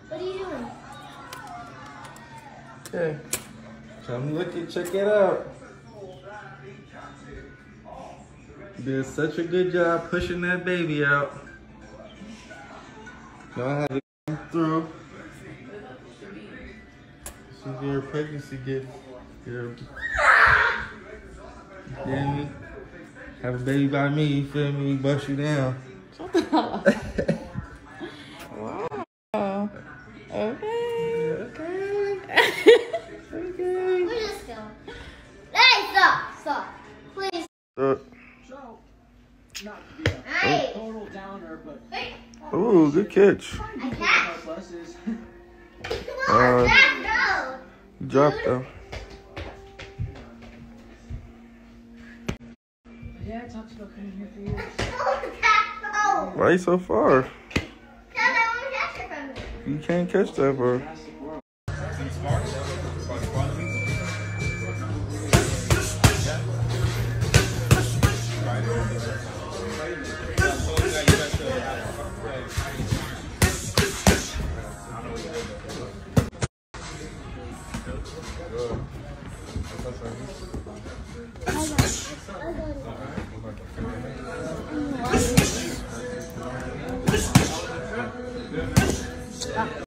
What are you doing? Okay. Come look it, check it out. You did such a good job pushing that baby out. Now I have to come through. As soon as your pregnancy gets, you feel me? Have a baby by me, you feel me? Bust you down. Wow. Okay. Okay. Okay. Where's this go? Hey, stop! Stop. Please. Hey! Ooh, good catch. I catch. Come on, back, go! You dropped though. Yeah, I talked about coming here for years. Why you so far? Because I want to catch it from you. You can't catch that, bro.